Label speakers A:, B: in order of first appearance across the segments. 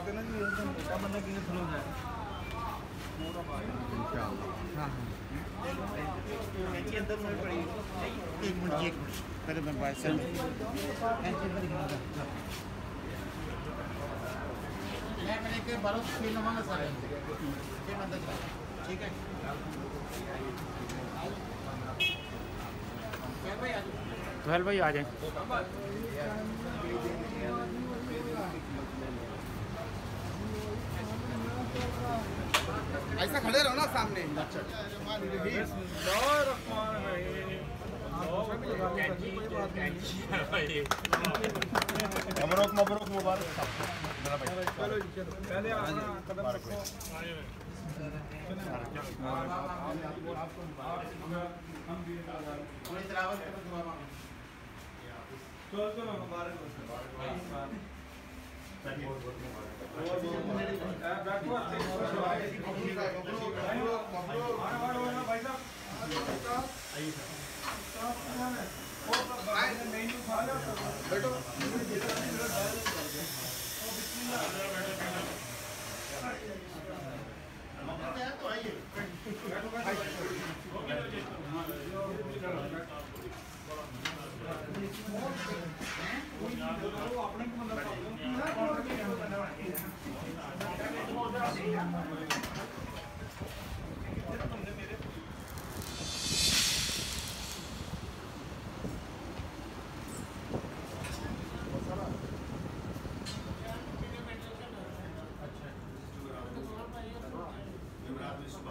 A: ना जी मोटा बंदा कितने थ्रो है इंशाल्लाह। हां कैंची अंदर में पड़ी एक मिनट पहले मैं बाय से कैंची पर दिखा दो मैंने के 12 फील मांगा सर ये अंदर ठीक है
B: सोहेल भाई आ जाए।
A: ऐसा खड़े रहो ना सामने। मबरूक मबरूक मुबारक। चलो जी चलो पहले आना कदम रखो। चलो मुबारक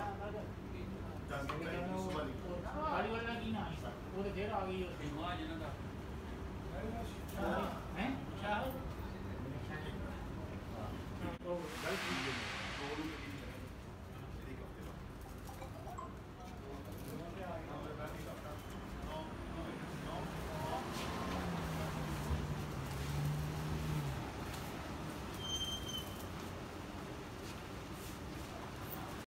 B: गाड़ी वाला की ना वो देर आ गई है